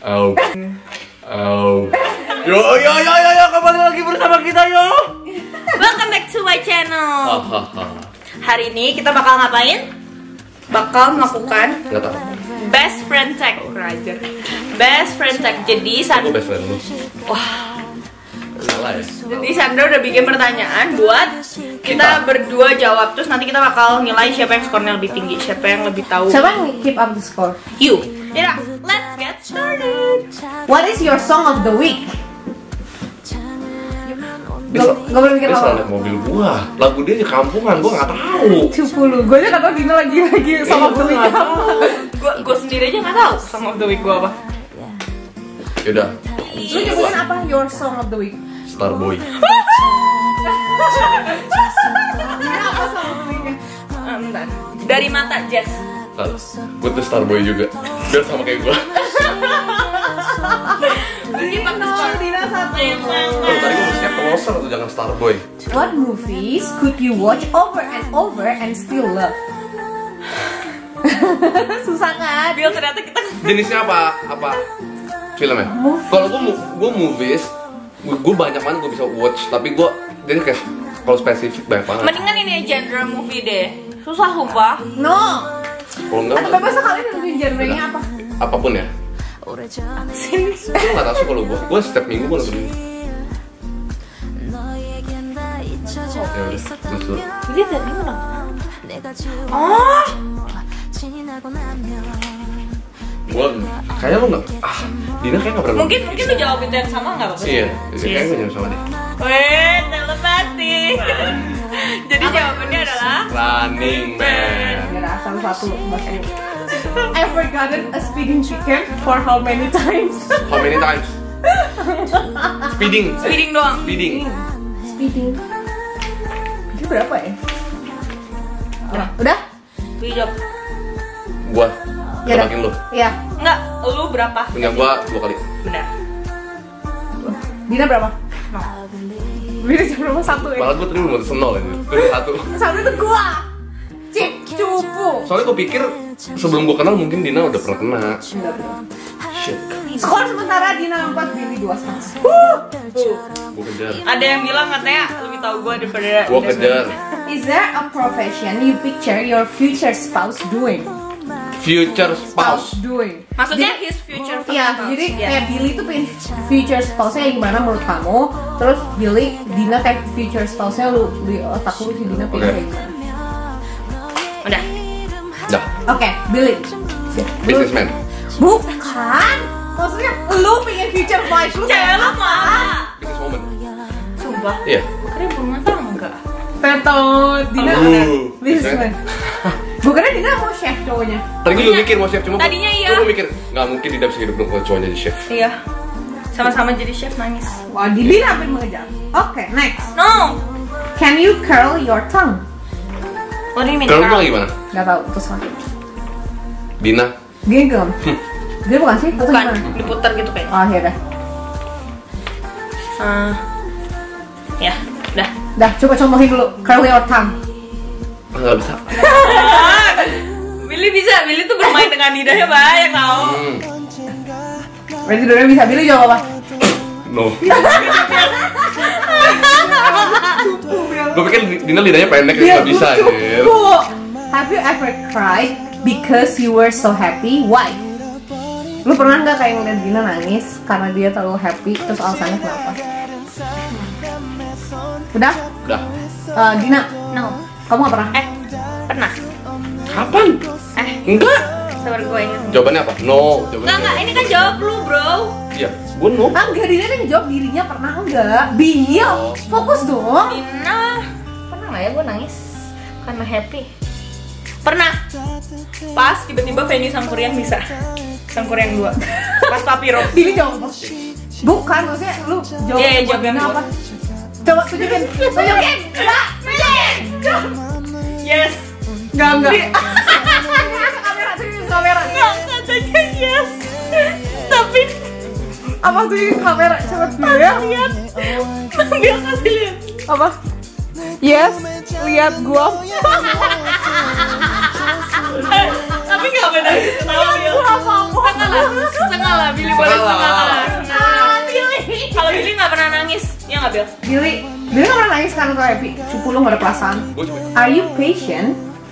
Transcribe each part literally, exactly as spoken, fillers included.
Oh. Oh. Yo yo yo yo yo kembali lagi bersama kita yo. Welcome back to my channel. Hari ini kita bakal ngapain? Bakal melakukan best friend tag. Best friend tag. Jadi Sandra. Best friend lu. Wah. Salah ya. Jadi Sandra udah bikin pertanyaan buat kita, kita berdua jawab. Terus nanti kita bakal nilai siapa yang skornya lebih tinggi, siapa yang lebih tahu. Siapa yang keep up the score? You. Ya, let's get started. What is your song of the week? Gak boleh mikir apa? Dia mobil gua, lagu dia di kampungan, gua nggak tahu. tujuh puluh, gue aja nggak tahu Dina lagi lagi song of the week apa. Gua gua sendiri aja nggak tahu song of the week gua apa. Yaudah. Lu nyebutin apa your song of the week? Starboy. Dina apa song of the weeknya? Um, bentar. Dari mata Jazz. Gue tuh Starboy juga, biar sama kayak gua. Dina satu. Oh, tadi gua mesti closer tuh, jangan Starboy. What movies could you watch over and over and still love? Susah kan? Bil ternyata kita Jenisnya apa? Apa? Filmnya? Kalau gua gua movies, gua banyak banget gua bisa watch, tapi gua jadi kayak kalau spesifik banyak banget. mendingan ini genre movie deh. Susah lupa. No. Kalau enggak, Atau bebas kalian nentuin genre-nya apa? apapun ya. Sini. Gue nggak tahu sih kalau gue, gue setiap minggu gue nonton ini. Ya udah, terus. Jadi tadi mana? Oh. Gue kayaknya lo nggak, ah, Dina kayak nggak pernah. Mungkin mungkin lu jawab itu yang sama nggak apa-apa sih? Iya, kayaknya gue jawab sama deh. Weh, telepati. Jadi jawabannya adalah Running Man. Ada asal satu bahasa. I've forgotten a speeding chicken for how many times? How many times? Speeding. speeding doang. Speeding. Speeding. Ini berapa ya? Oh, udah? Lu jawab. Gua, Ya udah. makin lu. Iya. Enggak, lu berapa? Punya gua dua kali. Benar. Dina berapa? No. Dina jam berapa? Satu ya? Malah gua tadi mau nol ini. Gua satu. Satu itu gua. Cip cupu. Soalnya gua pikir sebelum gua kenal mungkin Dina udah pernah kena. Shit. Skor sementara Dina empat, Billy dua setengah. Gua kejar. Ada yang bilang katanya lebih tahu gua daripada Gua kejar. Is there a profession you picture your future spouse doing? Future spouse. doing. Maksudnya his future Iya, spouse. jadi Iya. kayak Billy tuh pengen future spouse-nya gimana menurut kamu? Terus Billy, Dina kayak future spouse-nya lu di otak lu si Dina pengen Oke. kayak gimana? Udah. Dah. Oke, Billy. Businessman. Bukan. Maksudnya lu pengen future wife lu Cewek lu mau apa? Business woman. Sumpah. Iya. Keren rumah tangga. Tetot, Dina Uh, businessman. Bukannya Dina mau chef cowoknya? Tadi gue juga mikir mau chef, cuma Tadinya iya. gue mikir nggak mungkin Dina bisa hidup dong kalau cowoknya jadi chef. Iya. Sama-sama jadi chef nangis. Wah, Dina hampir mengejar. Oke, next. No. Can you curl your tongue? What do you mean? Kalau gue gimana? Gak tau, terus lagi. Dina. Giggle. Dia bukan sih? Atau Bukan, gimana? diputar gitu kayaknya. Oh, ya udah. Uh, ya, udah. Dah, coba contohin dulu. Curl your tongue. Nggak bisa. Billy bisa, Billy tuh bermain dengan lidahnya banyak tau. Hmm. Berarti Dona bisa. Billy jawab apa? No. Gue pikir Dina lidahnya pendek nggak bisa. Anjir. Have you ever cried because you were so happy? Why? Lu pernah nggak kayak ngeliat Dina nangis karena dia terlalu happy? Terus alasannya kenapa? Udah? Udah. Uh, Dina, No. kamu nggak pernah? Eh, pernah. Kapan? Eh, Enggak. sabar gue inget. Jawabannya apa? No. Jawabannya Enggak, enggak, ini kan jawab lu, bro. Iya. Gue no. Ah, enggak, Dina nih ngejawab dirinya pernah enggak? Biar, fokus dong. Dina, pernah nggak ya gue nangis karena happy? Pernah. Pas tiba-tiba Feni Sangkuriang bisa. Sangkuriang dua. Pas Papiro. Billy jawab apa? Bukan, maksudnya lu jawab Iya, iya, buat jawab yang Dina dua. apa? Coba tunjukin, tunjukin. Enggak, tunjukin. Yes. Enggak, enggak. Kamera, tunjukin kamera. Enggak, katanya yes. Tapi Apa tunjukin kamera? Coba dulu ya. lihat. Dia kasih lihat. Apa? Yes, lihat gua. Tapi nggak benar ketawa dia. Setengah lah, setengah lah. Billy boleh nggak Bill? Billy, Billy nggak pernah nangis karena tuh happy. Cupu lu nggak ada perasaan. Are you patient?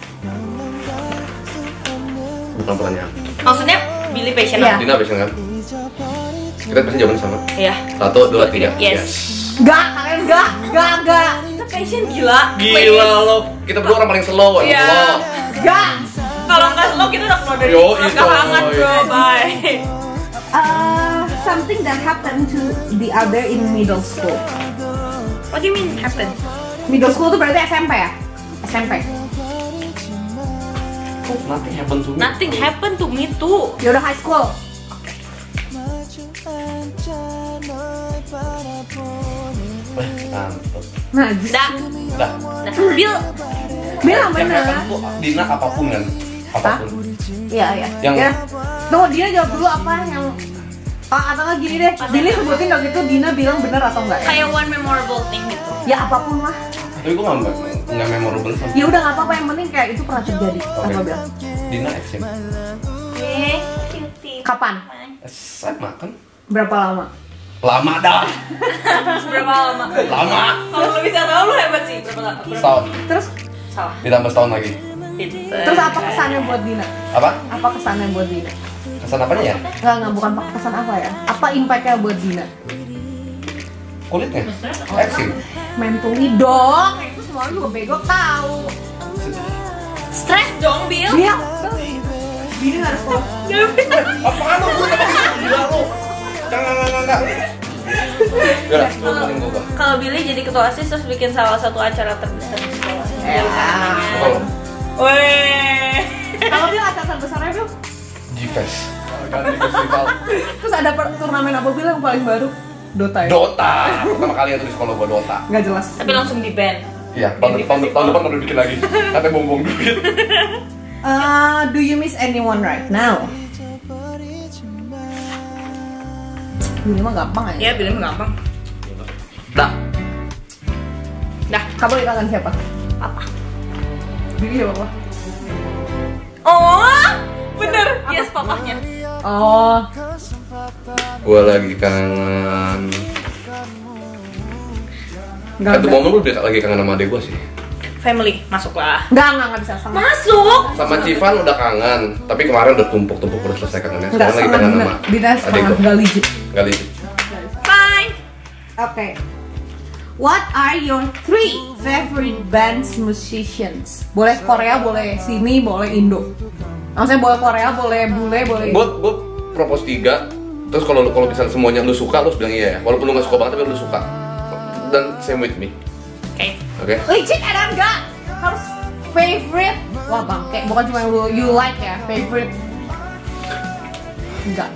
Bukan pertanyaan. Maksudnya Billy patient Iya. apa? Dina patient kan? Kita pasti jawabannya sama. Iya. Satu, dua, tiga. Yes. Gak, kalian gak, gak, gak. Kita patient gila. Gila lo. Kita berdua orang paling slow. Iya. Allah. Gak. Kalau nggak slow kita udah keluar dari Yo, neraka itu. hangat bro. Bye. Uh, something that happened to the other in middle school. What do you mean happen? Middle school tuh berarti S M P ya? S M P. Nothing happened to me. Nothing happened to me too. Ya udah high school. Eh, mantep. Nah, Dah. Dah. Nah, Bill. Bill yang Yang bener. happened tuh Dina apapun kan? Apapun. Iya, iya. Yang- Ya. Tunggu, Dina jawab dulu apa yang Oh, atau nggak gini deh, Billy sebutin dong gitu, Dina bilang bener atau enggak ya? Kayak one memorable thing gitu. Ya apapun lah. Tapi gue nggak nggak memorable sama Ya udah nggak apa-apa, yang penting kayak itu pernah terjadi. Oke. Apa bilang? Dina action. Eh, cuti. Kapan? Saya makan. Berapa lama? Lama dah. Berapa lama? Lama. Kalau lu bisa tahu lu hebat sih. Berapa lama? Setahun. Terus Salah. Ditambah setahun lagi. terus apa kesannya buat Dina? Apa? Apa kesannya buat Dina? Kesan apanya ya? Enggak, enggak, bukan kesan apa ya? Apa impactnya buat Dina? Kulitnya. Action. Mentally dong, itu semua juga bego tahu. Stres dong, Bill. Dia Dina harus tahu. Apaan lu? Gue tak gila lu. Jangan, jangan, jangan. Udah, lu paling gue. Kalau Billy jadi ketua OSIS terus bikin salah satu acara terbesar di sekolah. Ya. Kalau Weh. Kalau dia acara terbesarnya Bil, G-Fest. Ganti festival. terus ada per- turnamen apa Bil yang paling baru? Dota ya? Dota. Pertama kali yang tuh di sekolah gua Dota. Nggak jelas. Tapi langsung di ban. Iya, tahun tahun tahun depan baru bikin lagi. Katanya buang-buang duit. Uh, do you miss anyone right now? Ini mah gampang aja. Ya, Billy mah gampang. Dah. Dah, Kamu kangen siapa? apa? Billy ya papa. Oh, bener. Yes, papahnya. Oh, Gua lagi kangen. nggak Satu ada. momen gua udah lagi kangen sama adek gua sih. Family, masuklah. Nggak, nggak, nggak bisa sama. Masuk. Sama Civan udah kangen, tapi kemarin udah tumpuk-tumpuk udah selesai kangennya. Nggak, Sekarang lagi setengah kangen Dina. sama Dina adek setengah, gua. nggak legit. Gak legit. Fine. Oke. What are your three favorite bands musicians? Boleh Korea, boleh sini, boleh Indo. Maksudnya boleh Korea, boleh bule, boleh. Gua gua propose tiga. Terus kalau lu kalau misalnya semuanya lu suka, lu harus bilang iya ya. Walaupun lu gak suka banget tapi lu suka. Dan same with me. Oke. Oke? Legit ada enggak? Harus favorite. Wah bangke, bukan cuma yang lu you like ya, favorite. Enggak.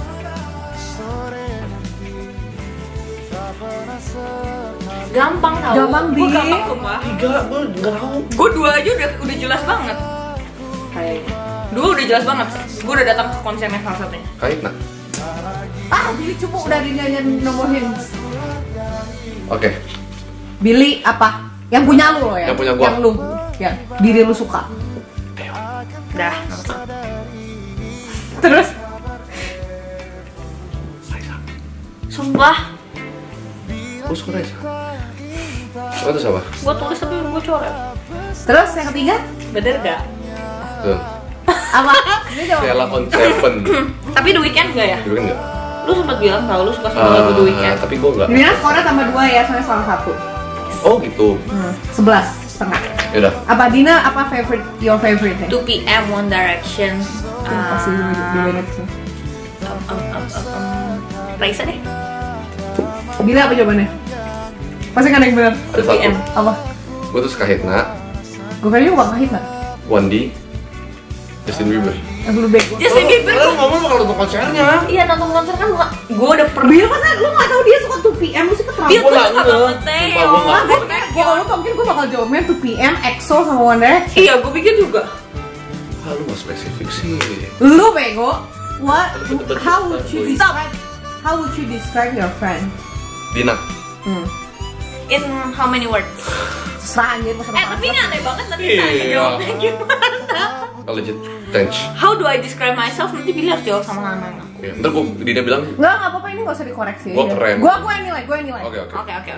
Gampang tau. Gampang, Bi. Gua gampang sumpah. Tiga, gua gak tau. Gue dua aja udah udah jelas banget. Kayaknya. Dua udah jelas banget. Gue udah datang ke konsernya salah satunya. Kait nah. Ah, Billy cupu udah dinyanyiin nomor hints. Oke. Billy apa? Yang punya lu loh ya? Yang punya gua. Yang lu, ya, diri lu suka. Dah. Terus? Sumpah. Gua suka Raisa. Suka tuh siapa? Gue tulis tapi gue coret. Terus yang ketiga? Bener gak? Tuh. Apa? Ini jawab. Sheila on Seven. Tapi The Weeknd gak ya? Juga kan enggak? Lu sempat bilang tau lu suka sama lagu The Weeknd. tapi gua enggak. Dina skornya tambah dua ya, soalnya salah satu. Oh gitu. Hmm, sebelas setengah. Yaudah. Apa Dina? Apa favorite? Your favorite nih? two P M One Direction. Pasti di di banget sih. Um, um, um, um, um. Raisa deh. Bila apa jawabannya? Pasti kan ada yang benar. Ada two P M. satu. Apa? Gua tuh suka Hitna, Gue kayaknya gak ngahit nggak? Wandi, Justin Bieber. Yang dulu bego. Justin Bieber. Lu ngomong bakal nonton konsernya. Iya nonton konser kan bukan. Gue udah pernah. Bila masa lu gak tau dia suka two P M, lu sih Dia keterlaluan. tuh nggak suka nge. banget Sumpah, Taeyeon. gua nggak. Gue pikir, kalau lu mungkin gue bakal jawabnya two P M, E X O sama One Direction. Iya, gue pikir juga. Ah, lu gak spesifik sih. Lu bego. What? How would you describe? How would you describe your friend? Dina. Hmm. In how many words? Serah anjir, masa Eh tapi ini aneh banget nanti Iya. saya jawabnya gimana? Legit. Tench. How do I describe myself? Nanti Billy harus jawab sama nama aku. Ya, ntar gua Dina bilang. Nggak, nggak apa-apa, ini nggak usah dikoreksi Gua aja. keren. Gua, gua yang nilai, gua yang nilai. Oke oke. Oke oke oke.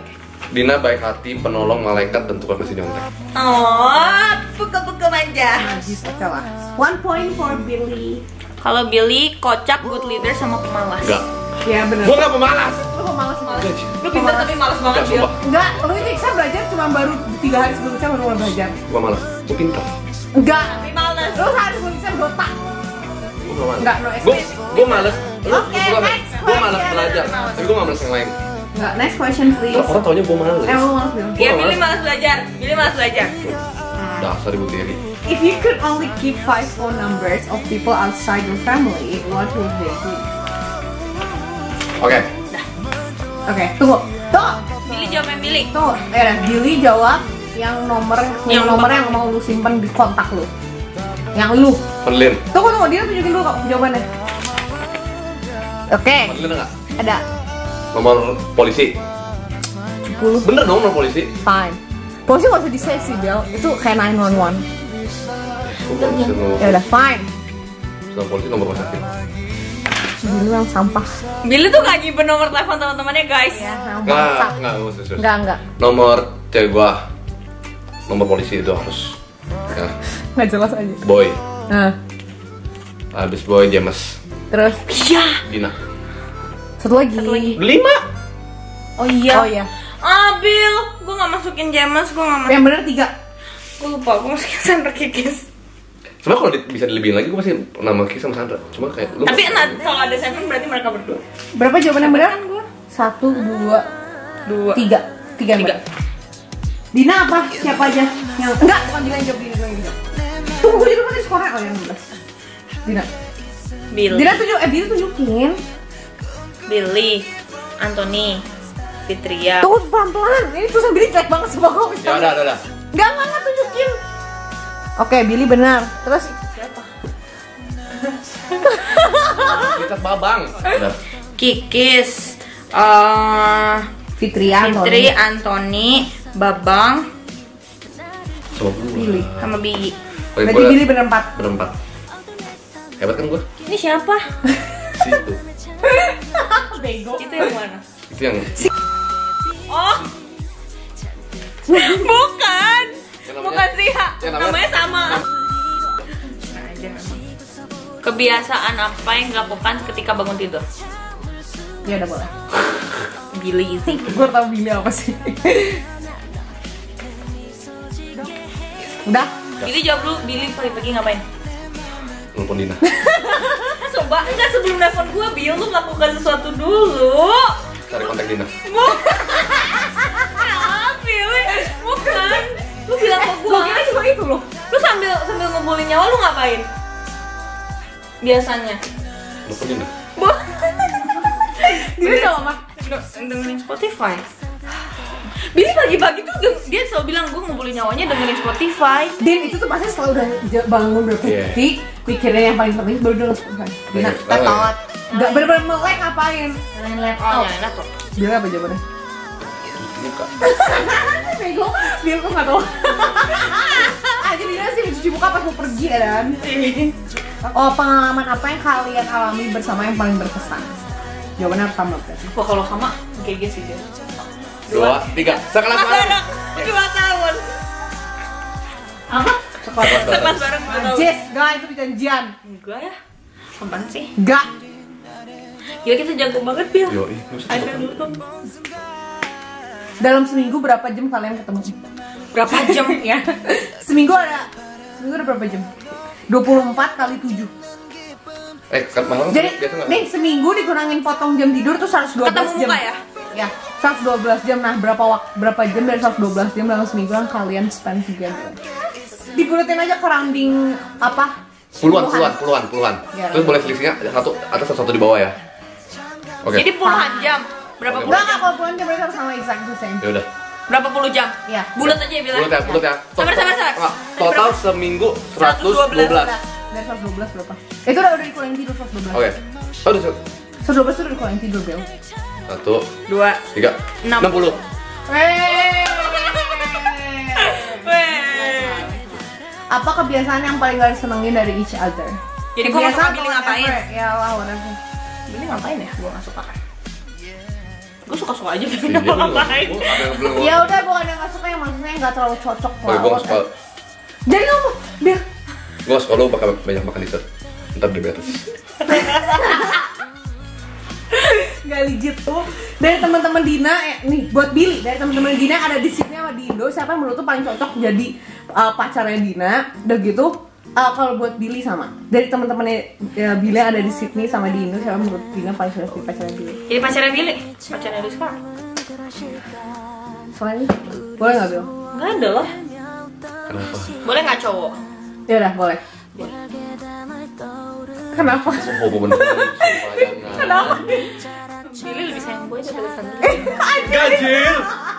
Dina baik hati, penolong, malaikat, dan tukang nasi nyontek. Oh, buka-buka manja. Najis, oke lah. One point for Billy. Kalau Billy kocak, good leader, sama pemalas. Enggak. Ya benar. Gua nggak pemalas. Lu pemalas-malas. Lu pintar tapi malas banget Enggak, Bil. sumpah. Enggak, lu itu Iksan belajar cuma baru tiga hari sebelum Iksan baru mulai belajar. Gua malas. Gua pintar. Enggak, Tapi malas. lu hari sebelum Iksan Dota. Gua nggak malas. Enggak, no Gua, gua malas. Lu, Oke, gua, next gua malas question. belajar. Tapi gua nggak malas yang lain. Enggak, next question please. Terus orang taunya gua malas. Eh, lu malas bilang. Ya Billy malas belajar. Billy malas belajar. Dasar ibu tiri. If you could only keep five phone numbers of people outside your family, what would they be? Oke. Oke, tunggu. Tuh, Billy jawab yang Billy. tuh. Ya udah, Billy jawab yang nomor yang, Yang nomor bakal- yang mau lu simpen di kontak lu. Yang lu. Penlin. Tunggu, tunggu, dia tunjukin dulu kok jawabannya. Oke, Penlin nggak? ada Nomor polisi. sepuluh. Bener dong nomor polisi. Fine. Polisi gak usah di-save sih, Bel. Itu kayak nine one one. Gua nggak bisa nomor. Ya udah, fine. Nomor polisi nomor rumah sakit. Billy yang sampah. Billy tuh gak nyimpen nomor telepon teman-temannya guys. Ya, yang Nggak, bangsa. nggak, nggak, serius. Enggak, enggak. Nomor cewek gua. Nomor polisi itu harus. Ya. Enggak jelas aja. Boy. Nah, Habis boy James. terus Iya. Dina. satu lagi. Satu lagi. Lima. Oh iya. Oh iya. Ah Bill, gue gak masukin James, gue gak masukin. Yang bener tiga. Gue lupa, gue masukin Sandra Kikis. Sebenernya kalau di- bisa dilebihin lagi, gue masih nama Kiki sama Sandra. Cuma kayak lu. Tapi nah, kalau ada Seven berarti mereka berdua. Berapa jawaban yang benar? Kan gue Satu, dua, dua. tiga. Tiga yang Tiga. benar. Dina apa? Siapa aja? Yang enggak, bukan Dina yang jawab, Dina yang jawab. Tunggu, gue jadi kan skornya. Oh yang dua belas. Dina. Billy, Dina tunjuk, eh Dina tunjukin. Billy, Anthony, Fitria. Tunggu pelan-pelan. Ini tulisan Billy jelek banget semua kok. Ya udah, udah, udah. Enggak, enggak, enggak tunjukin. Oke, Billy benar. Terus Siapa? Kita babang. Udah. Kikis, eh Fitria, Fitri, Antoni. Anthony, Babang, Sama gue. Billy. sama Bigi. Berarti Billy benar empat. Berempat. Hebat kan gue? Ini siapa? Situ. Bego. Itu yang mana? Itu yang. Oh, bukan, Yang namanya- bukan sih. yang namanya- Namanya sama. Nah, aja memang. Kebiasaan apa yang dilakukan ketika bangun tidur? Ya udah boleh. Billy sih. Gue tau Billy apa sih. Udah? Billy jawab dulu. Billy pagi-pagi ngapain? Nelfon Dina. Coba enggak sebelum nelfon gue, Bill lu melakukan sesuatu dulu. Cari kontak Dina. Ah, Billy, bukan. Lu bilang ke gue. Gue kira cuma itu loh. Lu sambil sambil ngumpulin nyawa lu ngapain? Biasanya. Nelfon Dina. Dia udah apa? Dengerin Spotify. Billy pagi-pagi tuh deng- dia selalu bilang gue ngumpulin nyawanya dengerin Spotify. Din itu tuh pasti selalu udah j- bangun berapa Iya. detik, pikirin yang paling penting baru denger Spotify. Dina, Iya. tetot. Enggak bener-bener melek ngapain? Nyalain Oh, laptop. ya enak kok. Bilang apa jawabannya? Buka. Bego, Bill kok nggak tahu. Aja Dina sih cuci muka pas mau pergi ya kan? Oh, pengalaman apa yang kalian alami bersama yang paling berkesan? Jawabannya pertama berarti. Wah, kalau sama G G sih dia. Dua, tiga. Sekelas Mas bareng. bareng dua tahun. Apa? Sekolah. Sekelas bareng dua tahun. Jess, gak itu perjanjian. Enggak ya. Apaan sih? Gak. Gila kita jago banget, Bill. Yoi, nggak usah. Ada dulu. Dalam seminggu berapa jam kalian ketemu? Berapa jam? Ya. Seminggu ada seminggu ada berapa jam? dua puluh empat kali tujuh. Eh, kan malam Jadi, biasa nggak? nih seminggu dikurangin potong jam tidur tuh seratus dua belas Ketemu jam. muka ya? Ya, seratus dua belas jam. Nah, berapa waktu berapa jam dari seratus dua belas jam dalam seminggu yang kalian spend together? Dibulatin aja ke rounding apa? Puluhan, puluhan, puluhan, puluhan. Ya. Terus boleh selisihnya satu atas atau satu di bawah ya. Oke. Jadi puluhan jam. Berapa Oke. puluh Enggak, jam? kalau puluhan jam berarti harus sama exact the same. Ya udah. Berapa puluh jam? Iya. Bulat aja ya bilang. Bulat ya, bulat ya. Sabar, sabar, sabar. Enggak, total seminggu seratus dua belas. Dari seratus dua belas berapa? Itu udah udah dikurangin tidur seratus dua belas. Oke. Oh, udah. seratus dua belas itu udah dikurangin tidur, Bel. Satu, Dua. tiga, Enam. enam puluh. Wey. Weh. Apa kebiasaan yang paling gak disenengin dari each other? Jadi gua nggak suka Kebiasaan Billy atau ngapain? whatever? Ya lah, whatever. Billy ngapain ya? Gua nggak suka. Gue suka-suka aja Iya, film lain. Ya udah, bukan yang nggak suka, yang maksudnya nggak terlalu cocok. Oh, gue nggak suka. Jadi ngomong, biar Gue suka lo bakal banyak makan dessert. Ntar diabetes. Gak legit tuh. Dari teman-teman Dina, eh, nih buat Billy, dari teman-teman Dina yang ada di Sydney sama di Indo, siapa yang menurut tuh paling cocok jadi uh, pacarnya Dina? Udah gitu, uh, kalau buat Billy sama. Dari teman-temannya uh, Billy yang ada di Sydney sama di Indo, siapa yang menurut Dina paling cocok jadi pacarnya Billy? Jadi pacarnya Billy, pacarnya Billy sekarang. Selain itu, boleh nggak Bill? Nggak ada lah. Kenapa? Boleh nggak cowok? Ya udah, boleh. Kenapa? Oh, bener. Kenapa? Billy lebih sayang boy daripada Sandra. Gajil.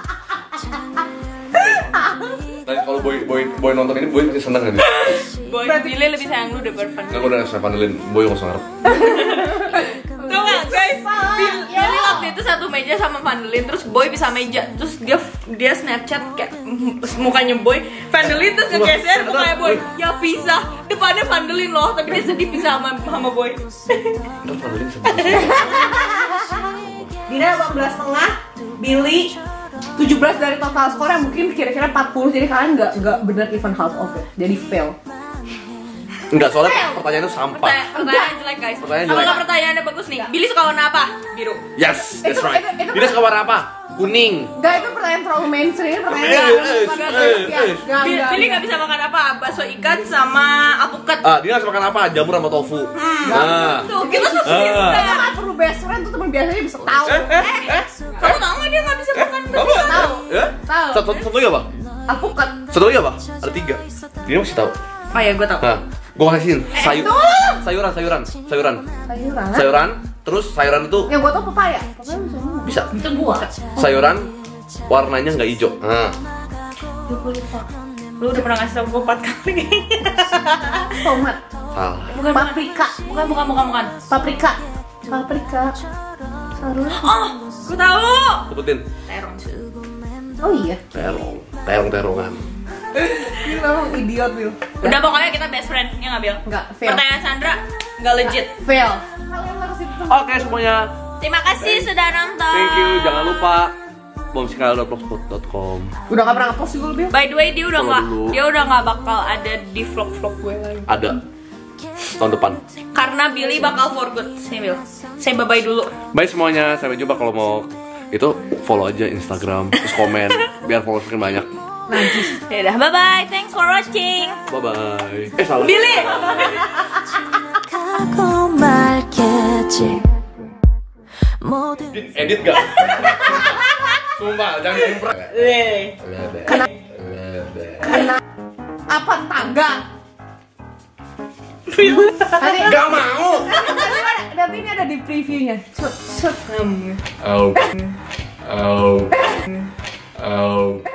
Tadi kalau boy boy boy nonton ini boy pasti seneng kan? Boy, Billy lebih sayang lu daripada Sandra. Nggak, gue udah ngasih panelin boy nggak usah ngarep. Tau gak guys, Billy waktu itu satu meja sama Vandelin, terus Boy bisa meja, terus dia dia Snapchat kayak mukanya Boy, Vandelin terus ngegeser mukanya Boy, ya pisah, depannya Vandelin loh, tapi dia sedih pisah sama sama Boy. Ntar panelin sama Dina delapan belas setengah, Billy tujuh belas dari total skor yang mungkin kira-kira empat puluh, jadi kalian nggak nggak bener even half of it, jadi fail. Enggak, soalnya pertanyaan itu sampah. Pertanyaan, pertanyaan jelek guys. Pertanyaan Kalau jelek. nggak pertanyaannya bagus nih, Billy suka warna apa? Biru. Yes, that's Itu- right. itu- itu- Dia suka warna apa? Kuning. Nggak, itu pertanyaan terlalu mainstream, pertanyaan Eh, nggak eh, bukan eh, Billy, eh, ya. eh. Nggak, Billy nggak, Billy nggak. nggak bisa makan apa? Bakso ikan sama alpukat. Ah, dia nggak suka makan apa? Jamur sama tofu. Nah. Tuh, kita tuh Ah. Kita pintar. nggak perlu best friend tuh, teman biasanya bisa tahu. Eh, eh, eh. Kamu tahu nggak dia nggak bisa makan Tahu? Tahu. Ya? Tahu. Satu satu lagi apa? Alpukat. Satu lagi apa? Ada tiga. Dia masih tahu. Oh ya, gue tahu. Nah, gua kasihin sayur, tolong. sayuran, sayuran, sayuran, Sayuran. sayuran. Terus sayuran itu Yang gua tau pepaya. Pepaya bisa mana? bisa. Itu buah. Sayuran warnanya nggak hijau. Nah, Gua lupa. Lu udah pernah ngasih tau gue empat kali kayaknya. Tomat. salah. Bukan Paprika. Bukan, bukan, bukan, bukan. Paprika. Paprika. Sarung. Oh, gue tahu. Sebutin. Terong. Oh iya. Terong, terong terongan. Ini memang idiot, Bill. Udah pokoknya kita best friend, ya nggak Bil? Enggak, fail. Pertanyaan Sandra nggak legit. Fail. Kalian harus itu. Oke semuanya. Terima kasih sudah nonton. Thank you. Jangan lupa bomsikal dot blogspot dot com. Udah gak pernah nge-post juga, Bill. By the way, dia udah Follow nggak dulu. dia udah nggak bakal ada di vlog-vlog gue lagi. Ada tahun depan. Karena Billy bakal for good. Saya Bil. Saya bye bye dulu. Bye semuanya. Sampai jumpa. Kalau mau itu follow aja Instagram, terus komen biar followers makin banyak. Najis. Ya udah, bye bye. Thanks for watching. Bye bye. Eh salah. Billy. Edit gak? Sumpah, jangan diimprek. Kena apa tangga? Nanti Gak mau. nanti ini ada di previewnya. Set, set. Oh. Oh. Oh.